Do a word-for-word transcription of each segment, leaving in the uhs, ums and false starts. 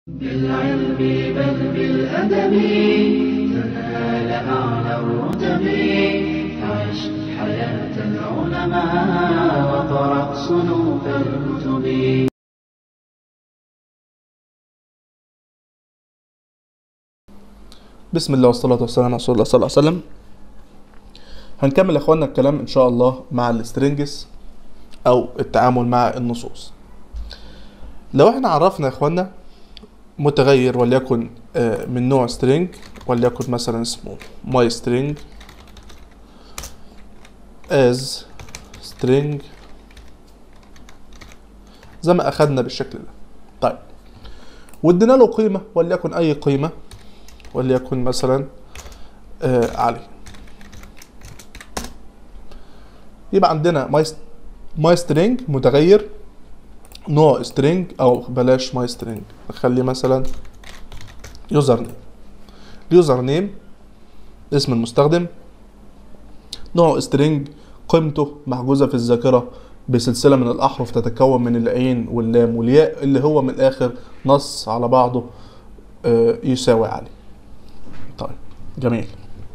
بالعلم بل بالأدب تنال أعلى الرتب. عش حياة العلماء وقرأ صنوف الكتب. بسم الله والصلاة والسلام على رسول الله صلى الله عليه وسلم. هنكمل يا اخوانا الكلام ان شاء الله مع السترينجز او التعامل مع النصوص. لو احنا عرفنا يا اخوانا متغير وليكن آه، من نوع string، وليكن مثلا اسمه my string as string زي ما اخدنا بالشكل ده. طيب وادينا له قيمة وليكن اي قيمة، وليكن مثلا آه علي، يبقى عندنا my my string متغير نوع string، او بلاش my string نخلي مثلا user name. user name اسم المستخدم، نوع string، قيمته محجوزة في الذاكرة بسلسلة من الأحرف تتكون من العين واللام والياء، اللي هو من الآخر نص على بعضه آه يساوي علي. طيب جميل.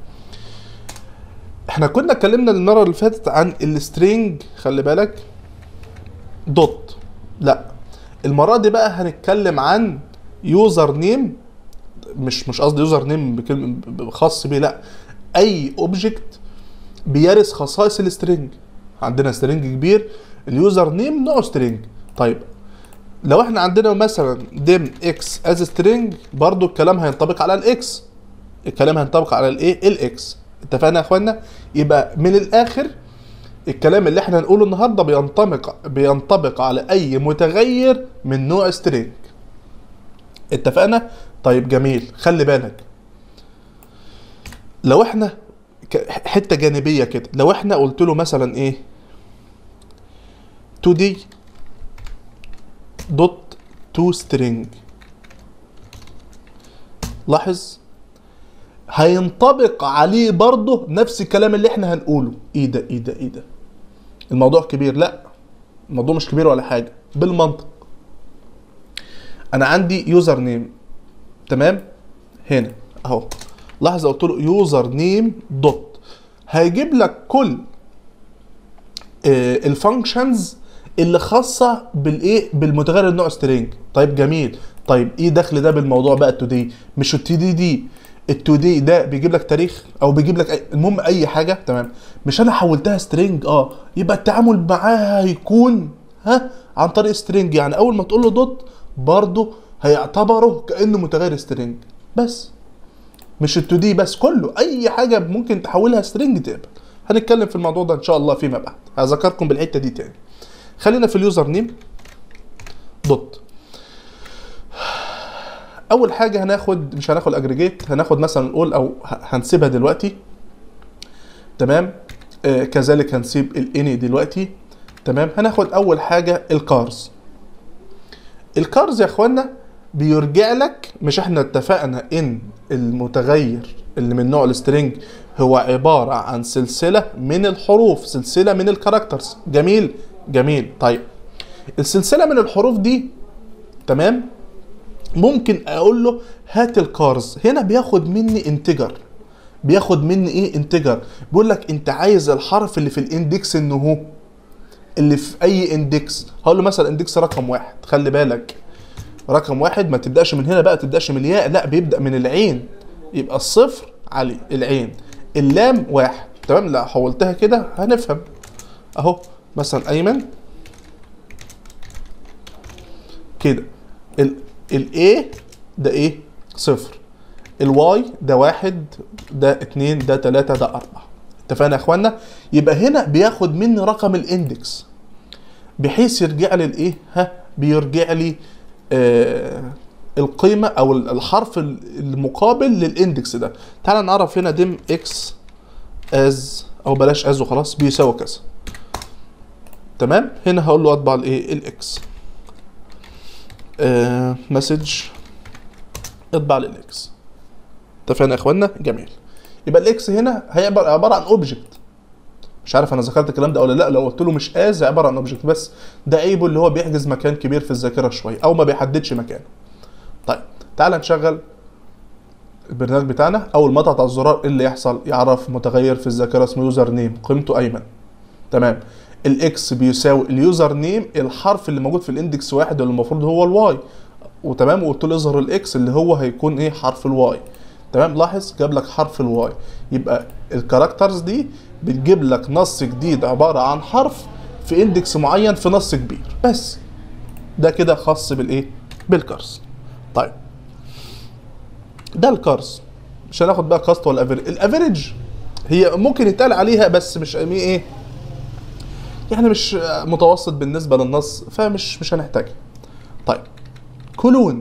احنا كنا اتكلمنا المرة اللي فاتت عن السترينج، خلي بالك دوت، لا المرة دي بقى هنتكلم عن يوزر نيم، مش مش قصدي يوزر نيم بكلمة خاص بيه، لا اي اوبجكت بيرث خصائص السترينج. عندنا سترينج كبير اليوزر نيم نوع سترينج. طيب لو احنا عندنا مثلا ديم اكس از سترينج، برضو الكلام هينطبق على الاكس، الكلام هينطبق على الايه الاكس. اتفقنا يا اخوانا؟ يبقى من الاخر الكلام اللي احنا هنقوله النهارده بينطبق بينطبق على اي متغير من نوع سترينج. اتفقنا؟ طيب جميل. خلي بالك لو احنا حته جانبيه كده، لو احنا قلت له مثلا ايه تو دي دوت تو سترينج، لاحظ هينطبق عليه برضه نفس الكلام اللي احنا هنقوله. ايه ده ايه ده ايه ده الموضوع كبير؟ لا الموضوع مش كبير ولا حاجه. بالمنطق انا عندي يوزر نيم، تمام، هنا اهو، لاحظ قلت له يوزر نيم دوت، هيجيب لك كل آه الفانكشنز اللي خاصه بالايه بالمتغير النوع سترينج. طيب جميل. طيب ايه دخل ده بالموضوع بقى؟ التو دي مش التو دي دي التو دي ده بيجيب لك تاريخ او بيجيب لك أي... المهم اي حاجه، تمام. مش انا حولتها سترينج، اه يبقى التعامل معاها هيكون ها عن طريق سترينج. يعني اول ما تقول له دوت برضه هيعتبره كانه متغير سترينج، بس مش التو دي بس، كله اي حاجه ممكن تحولها سترينج تقبل. هنتكلم في الموضوع ده ان شاء الله فيما بعد، هذكركم بالحته دي تاني. خلينا في اليوزر نيم دوت. اول حاجه هناخد، مش هناخد اجريجيت، هناخد مثلا نقول او هنسيبها دلوقتي، تمام. آه كذلك هنسيب الاني دلوقتي، تمام. هناخد اول حاجه الكارز. الكارز يا اخوانا بيرجع لك، مش احنا اتفقنا ان المتغير اللي من نوع السترينج هو عباره عن سلسله من الحروف، سلسله من الكاركترز. جميل جميل. طيب السلسله من الحروف دي، تمام، ممكن اقول له هات الكارز. هنا بياخد مني انتجر، بياخد مني ايه انتجر، بيقول لك انت عايز الحرف اللي في الاندكس انه هو اللي في اي اندكس. هقول له مثلا اندكس رقم واحد. خلي بالك رقم واحد ما تبداش من هنا بقى، تبداش من الياء، لا بيبدا من العين. يبقى الصفر علي العين، اللام واحد، تمام. لا حولتها كده هنفهم اهو، مثلا ايمن كده، الايه ده ايه صفر، الواي ده واحد، ده اتنين، ده تلاتة، ده اربعة. اتفقنا يا اخوانا؟ يبقى هنا بياخد مني رقم الاندكس بحيث يرجع لي الايه ها بيرجع لي آه القيمة او الحرف المقابل للاندكس ده. تعال نعرف هنا ديم اكس از، او بلاش از وخلاص، بيساوي كذا، تمام. هنا هقول له اطبع الايه الاكس آه مسج، اطبع للاكس. اتفقنا يا اخوانا؟ جميل. يبقى الاكس هنا هيبقى عباره عن اوبجكت. مش عارف انا ذكرت الكلام ده ولا لا. لو قلت له مش از عباره عن اوبجكت بس، ده عيبه اللي هو بيحجز مكان كبير في الذاكره شويه او ما بيحددش مكانه. طيب تعال نشغل البرنامج بتاعنا. اول ما اضغط على الزرار اللي يحصل يعرف متغير في الذاكره اسمه يوزر نيم قيمته ايمن. تمام. الاكس بيساوي اليوزر نيم الحرف اللي موجود في الاندكس واحد اللي المفروض هو الواي، وتمام. وقلت له اظهر الاكس اللي هو هيكون ايه حرف الواي. تمام. لاحظ جاب لك حرف الواي. يبقى الكاركترز دي بتجيب لك نص جديد عباره عن حرف في اندكس معين في نص كبير بس. ده كده خاص بالايه بالكارز. طيب ده الكارز. مش هناخد بقى كاست ولا افريج. الافريج هي ممكن يتقال عليها بس مش ايه يعني مش متوسط بالنسبه للنص فمش مش هنحتاجها. طيب كلون.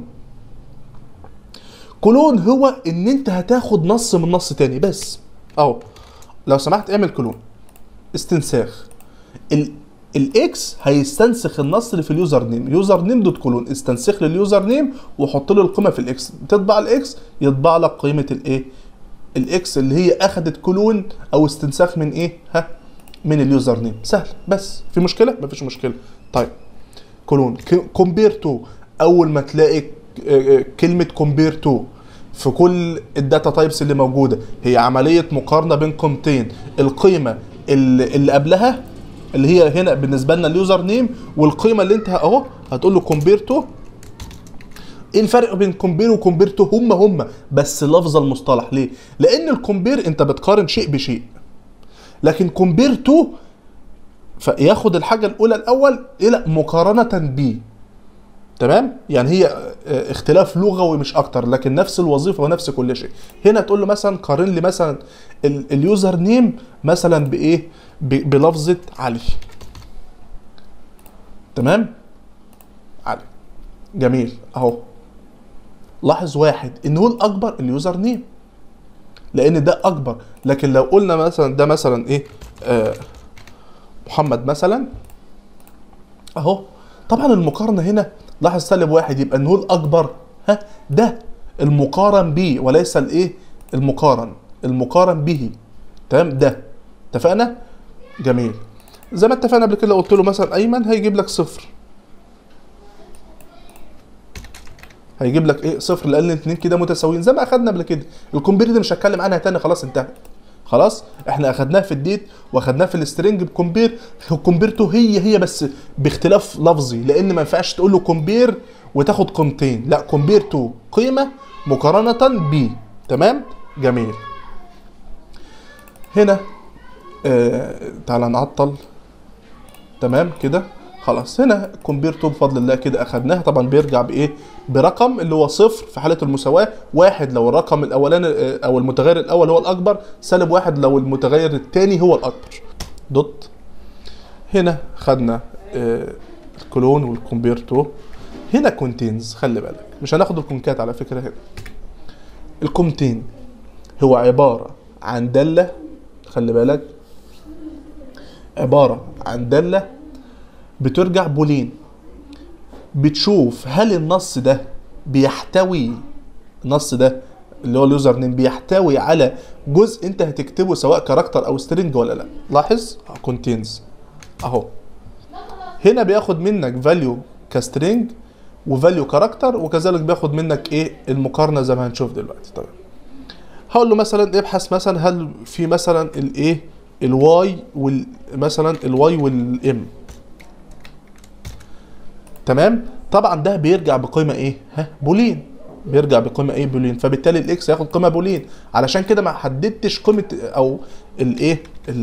كلون هو ان انت هتاخد نص من نص تاني بس. اهو لو سمحت اعمل كلون استنساخ. ال الاكس هيستنسخ النص اللي في اليوزر نيم. يوزر نيم دوت كلون استنسخ لليوزر نيم وحط له القيمه في الاكس. تطبع الاكس يطبع لك قيمه الايه الاكس اللي هي اخذت كلون او استنساخ من ايه ها من اليوزر نيم. سهل بس في مشكله مفيش مشكله. طيب كلون كومبير تو. اول ما تلاقي كلمه كومبير تو في كل الداتا تايبس اللي موجوده هي عمليه مقارنه بين قيمتين. القيمه اللي, اللي قبلها اللي هي هنا بالنسبه لنا اليوزر نيم والقيمه اللي انت اهو هتقول له كومبير تو. ايه الفرق بين كومبير وكومبير تو؟ هم هم بس لفظ المصطلح. ليه؟ لان الكومبير انت بتقارن شيء بشيء، لكن كومبير تو فياخد الحاجه الاولى الاول الى مقارنه ب. تمام. يعني هي اختلاف لغوي مش اكتر لكن نفس الوظيفه ونفس كل شيء. هنا تقول له مثلا قارن لي مثلا اليوزر نيم مثلا بايه بلفظه علي. تمام. علي جميل اهو. لاحظ واحد ان هو الاكبر اليوزر نيم لان ده اكبر. لكن لو قلنا مثلا ده مثلا ايه آه محمد مثلا اهو. طبعا المقارنه هنا لاحظ سالب واحد يبقى ان هو الاكبر. ها ده المقارن به وليس الايه المقارن المقارن به. تمام. ده اتفقنا. جميل. زي ما اتفقنا قبل كده قلت له مثلا ايمن هيجيب لك صفر. هيجيب لك ايه صفر لان الاثنين كده متساويين زي ما اخدنا قبل كده. الكومبير دي مش هتكلم عنها تاني خلاص انتهت. خلاص احنا اخدناها في الديت واخدناها في السترنج بكومبير. الكومبير تو هي هي بس باختلاف لفظي لان ما ينفعش تقول له كومبير وتاخد قيمتين. لا كومبير تو قيمه مقارنه ب. تمام. جميل. هنا آه تعالى نعطل. تمام كده خلاص. هنا كومبير تو بفضل الله كده اخدناها. طبعا بيرجع بايه برقم اللي هو صفر في حاله المساواه، واحد لو الرقم الاولاني او المتغير الاول هو الاكبر، سالب واحد لو المتغير الثاني هو الاكبر. دوت. هنا خدنا آه الكلون والكومبير تو. هنا كونتينز. خلي بالك مش هناخد الكونكات على فكره. هنا الكونتين هو عباره عن داله. خلي بالك عباره عن داله بترجع بولين. بتشوف هل النص ده بيحتوي النص ده اللي هو اليوزر نيم بيحتوي على جزء انت هتكتبه سواء كاركتر او سترينج ولا لا. لاحظ كونتينز اهو. هنا بياخد منك فاليو كسترينج وفاليو كاركتر وكذلك بياخد منك ايه المقارنه زي ما هنشوف دلوقتي. طيب هقول له مثلا ابحث مثلا هل في مثلا الايه الواي ومثلا الواي والام. تمام. طبعا ده بيرجع بقيمه ايه ها بولين. بيرجع بقيمه ايه بولين. فبالتالي الاكس هياخد قيمه بولين. علشان كده ما حددتش قيمه او الايه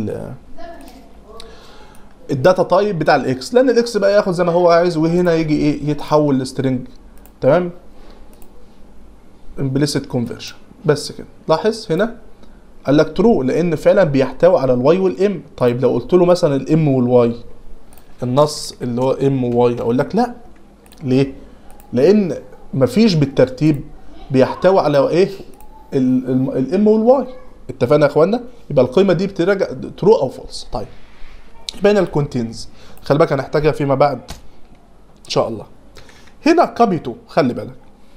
الداتا تايب بتاع الاكس لان الاكس بقى ياخد زي ما هو عايز وهنا يجي ايه يتحول لسترنج. تمام. امبليسيت كونفرجن بس كده. لاحظ هنا قال لك ترو لان فعلا بيحتوي على الواي والام. طيب لو قلت له مثلا الام والواي النص اللي هو ام وواي اقول لك لا. ليه؟ لان مفيش بالترتيب بيحتوي على ايه الام والواي. اتفقنا يا اخوانا. يبقى القيمه دي بترجع ترو او فولس. طيب بين الكونتينز خلي بالك هنحتاجها فيما بعد ان شاء الله. هنا كابي تو. خلي بالك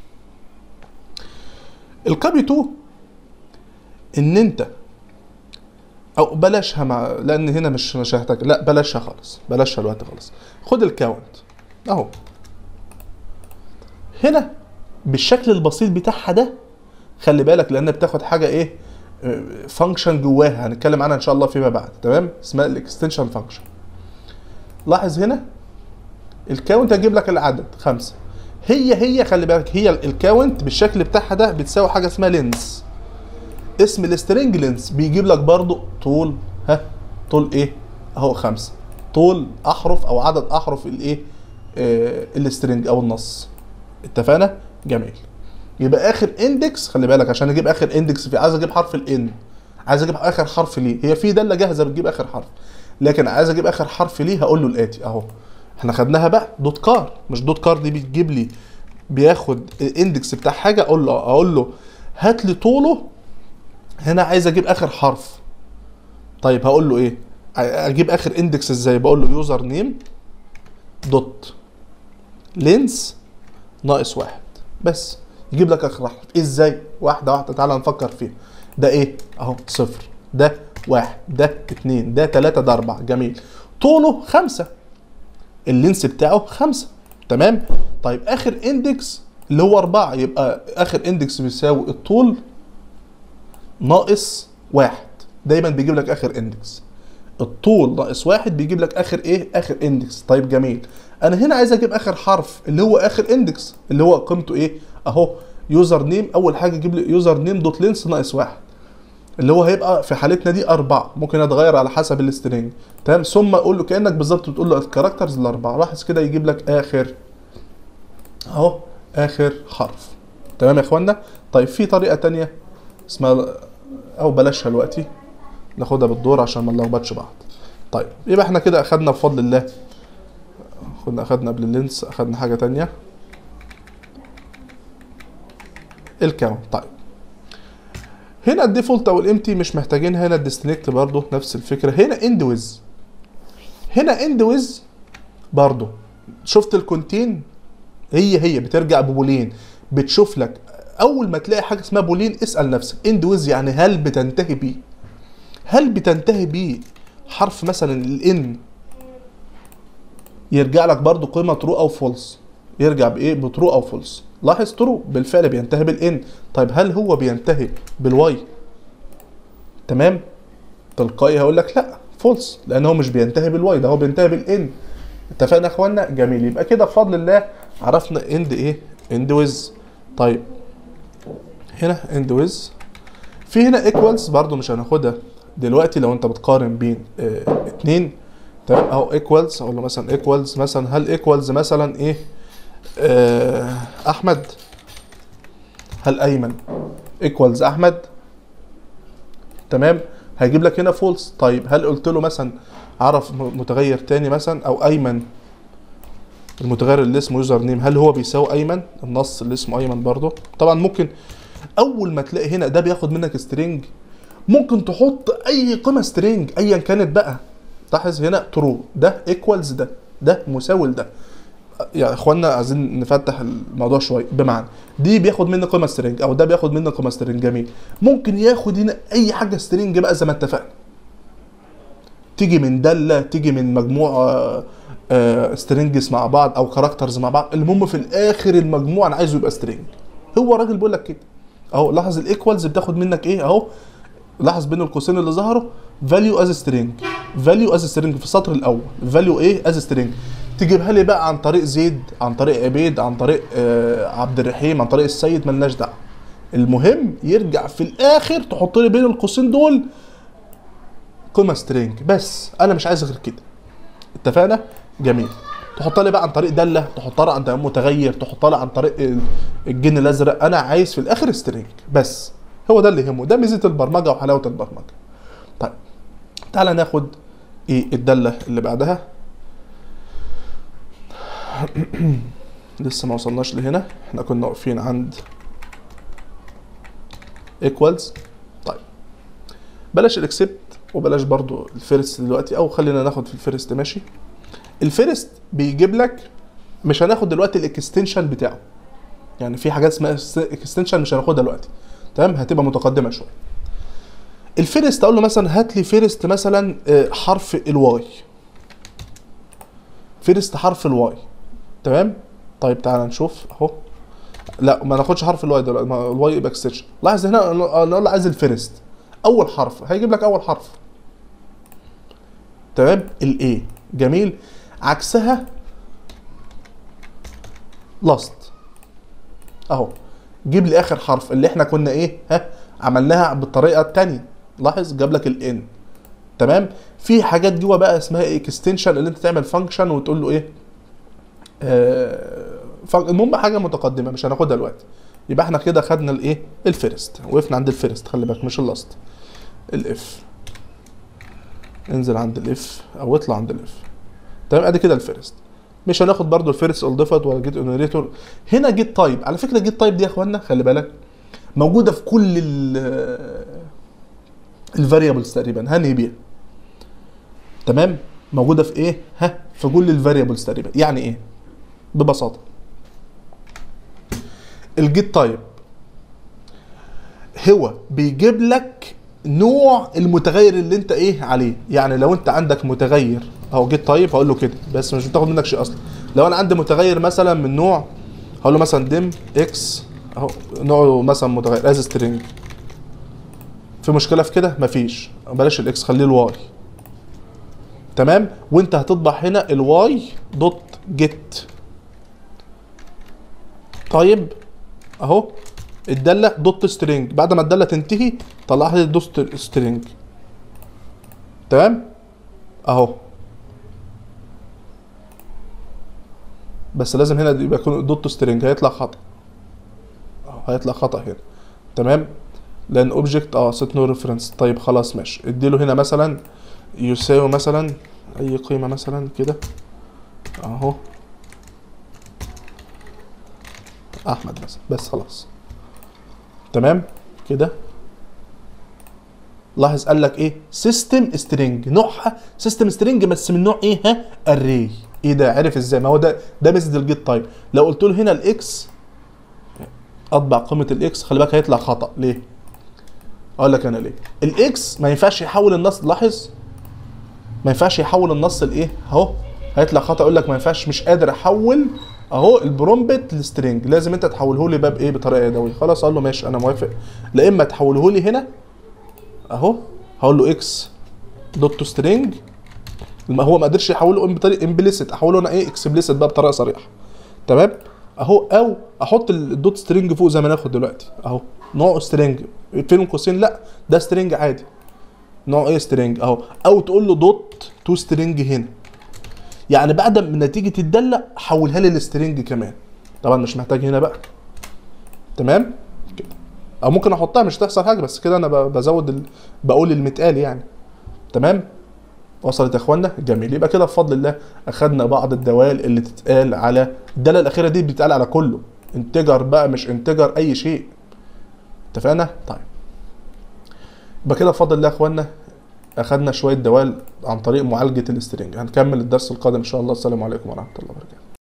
الكابي تو ان انت او بلاشها مع لان هنا مش مش هحتاج. لا بلاشها خالص بلاشها الوقت خالص. خد الكاونت اهو. هنا بالشكل البسيط بتاعها ده. خلي بالك لان بتاخد حاجه ايه، فانكشن جواها هنتكلم عنها ان شاء الله فيما بعد، تمام، اسمها الاكستنشن فانكشن. لاحظ هنا الكاونت هجيب لك العدد خمسة، هي هي خلي بالك هي الكاونت بالشكل بتاعها ده بتساوي حاجه اسمها لينس. اسم السترنج لينس بيجيب لك برضو طول، ها طول ايه اهو خمسة، طول احرف او عدد احرف الايه آه السترنج او النص. اتفقنا؟ جميل. يبقى اخر اندكس خلي بالك عشان اجيب اخر اندكس في عايز اجيب حرف الان، عايز اجيب اخر حرف ليه، هي في داله جاهزه بتجيب اخر حرف، لكن عايز اجيب اخر حرف ليه هقول له الاتي اهو. احنا خدناها بقى دوت كار، مش دوت كار دي بتجيب لي بياخد الاندكس بتاع حاجه، اقول له اقول له هات لي طوله. هنا عايز اجيب اخر حرف، طيب هقول له ايه، اجيب اخر اندكس ازاي، بقول له يوزر نيم دوت لينس ناقص واحد، بس يجيب لك اخر حرف. ازاي؟ واحده واحده تعالى نفكر فيها. ده ايه اهو صفر، ده واحد، ده اتنين، ده تلاته، ده اربعه. جميل. طوله خمسه، اللينس بتاعه خمسه، تمام. طيب اخر اندكس اللي هو اربعه، يبقى اخر اندكس بيساوي الطول ناقص واحد. دايما بيجيب لك اخر اندكس، الطول ناقص واحد بيجيب لك اخر ايه، اخر اندكس. طيب جميل. انا هنا عايز اجيب اخر حرف اللي هو اخر اندكس اللي هو قيمته ايه اهو يوزر نيم. اول حاجه يجيب لي يوزر نيم دوت لينس ناقص واحد اللي هو هيبقى في حالتنا دي اربعه، ممكن اتغير على حسب السترينج، تمام. ثم اقول له كانك بالظبط بتقول له الكاركترز الاربعه. لاحظ كده يجيب لك اخر اهو اخر حرف، تمام يا اخوانا. طيب في طريقه تانية اسمها، او بلاشها دلوقتي ناخدها بالدور عشان ما نلخبطش بعض. طيب يبقى احنا كده اخدنا بفضل الله، كنا اخدنا قبل اللينس اخدنا حاجه تانية الكاونت. طيب هنا الديفولت او الامتي مش محتاجينها، هنا الديستنكت برضو نفس الفكره. هنا اند ويز، هنا اند ويز برضو شفت الكونتين هي هي بترجع ببولين، بتشوف لك اول ما تلاقي حاجه اسمها بولين اسال نفسك اند ويز يعني هل بتنتهي بيه، هل بتنتهي بيه حرف مثلا الان يرجع لك برضو قيمه ترو او فولس، يرجع بايه بترو او فولس. لاحظ ترو بالفعل بينتهي بالان. طيب هل هو بينتهي بالواي؟ تمام، تلقائي هقول لك لا فولس، لان هو مش بينتهي بالواي، ده هو بينتهي بالان. اتفقنا يا اخوانا؟ جميل. يبقى كده بفضل الله عرفنا اند ايه، اند ويز. طيب هنا اند ويز، في هنا ايكوالز برضو مش هناخدها دلوقتي. لو انت بتقارن بين اه اتنين، تمام اهو ايكوالز، اقول له مثلا ايكوالز مثلا هل ايكوالز مثلا ايه اه احمد، هل ايمن ايكوالز احمد، تمام، هيجيب لك هنا فولس. طيب هل قلت له مثلا عرف متغير تاني مثلا او ايمن المتغير اللي اسمه يوزر نيم هل هو بيساوي ايمن النص اللي اسمه ايمن برضه. طبعا ممكن اول ما تلاقي هنا ده بياخد منك سترينج ممكن تحط اي قيمه سترينج ايا كانت بقى. لاحظ هنا ترو ده ايكوالز ده، ده مساوي لده. يا اخوانا عايزين نفتح الموضوع شويه، بمعنى دي بياخد مني قيمه سترينج او ده بياخد مني قيمه سترينج. جميل. ممكن ياخد هنا اي حاجه سترينج بقى زي ما اتفقنا، تيجي من داله، تيجي من مجموعه آه سترينجز مع بعض او كاركترز مع بعض، المهم في الاخر المجموع انا عايزه يبقى سترينج. هو الراجل بيقول لك كده اهو. لاحظ الايكوالز بتاخد منك ايه اهو، لاحظ بين القوسين اللي ظهروا فاليو از سترينج، فاليو از سترينج في السطر الاول، فاليو ايه از سترينج. تجيبها لي بقى عن طريق زيد، عن طريق عبيد، عن طريق آه عبد الرحيم، عن طريق السيد، ملناش دعوه. المهم يرجع في الاخر تحط لي بين القوسين دول قيمه سترينج بس، انا مش عايز غير كده. اتفقنا؟ جميل. تحطها لي بقى عن طريق داله، تحطها لي عن طريق متغير، تحطها لي عن طريق الجن الازرق، انا عايز في الاخر سترينج بس. هو ده اللي يهمه، ده ميزه البرمجه وحلاوه البرمجه. طيب تعالى ناخد ايه الداله اللي بعدها. لسه ما وصلناش لهنا، احنا كنا واقفين عند ايكوالز. طيب بلاش الاكسبت وبلاش برضو الفيرست دلوقتي، او خلينا ناخد في الفيرست ماشي. الفيرست بيجيب لك، مش هناخد دلوقتي الاكستنشن بتاعه، يعني في حاجات اسمها اكستنشن مش هناخدها دلوقتي، تمام، هتبقى متقدمه شويه. الفيرست اقول له مثلا هات لي فيرست مثلا حرف الواي، فيرست حرف الواي، تمام. طيب تعالى نشوف اهو لا ما ناخدش حرف الواي دلوقتي، الواي يبقى اكستنشن. لاحظ هنا نقول له عايز الفيرست اول حرف، هيجيب لك اول حرف. تمام. الاي جميل. عكسها لاست اهو، جيب لي اخر حرف اللي احنا كنا ايه ها عملناها بالطريقه الثانيه. لاحظ جاب لك الان. تمام. في حاجات جوه بقى اسمها اكستنشن، اللي انت تعمل فانكشن وتقول له ايه آه المهم حاجه متقدمه مش هناخدها دلوقتي. يبقى احنا كده خدنا الايه الفيرست، وقفنا عند الفيرست، خلي بالك مش اللاست. الاف، انزل عند الاف او اطلع عند الاف. تمام. ادي كده الفيرست. مش هناخد برضو الفيرست اضيفت ولا جيت انيريتور. هنا جيت تايب، على فكره جيت تايب دي يا اخوانا خلي بالك موجوده في كل الفاريبلز تقريبا، هنهي بيها. تمام. موجوده في ايه ها في كل الفاريبلز تقريبا. يعني ايه ببساطه الجيت تايب هو بيجيب لك نوع المتغير اللي انت ايه عليه. يعني لو انت عندك متغير اهو جيت تايب هقول له كده بس مش بتاخد منك شيء اصلا. لو انا عندي متغير مثلا من نوع هقول له مثلا ديم اكس اهو نوعه مثلا متغير از سترينج. في مشكله في كده؟ مفيش. بلاش الاكس خليه الواي. تمام. وانت هتطبع هنا الواي دوت جيت طيب اهو الداله دوت سترينج. بعد ما الداله تنتهي طلع لي دوت سترينج. تمام اهو. بس لازم هنا يبقى يكون دوت سترينج، هيطلع خطا اهو، هيطلع خطا هنا. تمام. لان اوبجكت اه سيت نو ريفرنس. طيب خلاص ماشي. اديله هنا مثلا يساوي مثلا اي قيمه مثلا كده اهو احمد مثلا بس خلاص. تمام كده. لاحظ قال لك ايه سيستم سترينج، نوعها سيستم سترينج بس من نوع ايه ها اري. ايه ده عرف ازاي؟ ما هو ده ده ميزه الجيت تايب. لو قلت له هنا الاكس اطبع قيمه الاكس خلي بالك هيطلع خطا. ليه؟ اقول لك انا ليه. الاكس ما ينفعش يحول النص. لاحظ ما ينفعش يحول النص لايه اهو هيطلع خطا. اقول لك ما ينفعش مش قادر احول اهو البرومبت لسترينج، لازم انت تحوله لي باب ايه بطريقه يدويه. خلاص اقول له ماشي انا موافق. لا اما تحوله لي هنا اهو هقول له اكس دوت سترينج. ما هو ما قدرش يحوله بطريقه امبليسيت، احوله انا ايه اكسبليسيت بقى بطريقه صريحه. تمام اهو. او احط الدوت سترينج فوق زي ما ناخد دلوقتي اهو نوعه سترينج فين قوسين. لا ده سترينج عادي نوع ايه سترينج اهو. او تقول له دوت تو سترينج هنا، يعني بعد من نتيجه الداله حولها لي السترينج كمان. طبعا مش محتاج هنا بقى. تمام كده. او ممكن احطها مش تحصل حاجه بس كده انا بزود ال... بقول المتقال يعني. تمام. وصلت يا اخوانا؟ جميل. يبقى كده بفضل الله اخدنا بعض الدوال اللي تتقال على الداله الاخيره دي بتتقال على كله انتجر بقى مش انتجر اي شيء. اتفقنا؟ طيب يبقى كده بفضل الله يا اخوانا اخدنا شويه دوال عن طريق معالجه الاسترنج. هنكمل الدرس القادم ان شاء الله. السلام عليكم ورحمه الله وبركاته.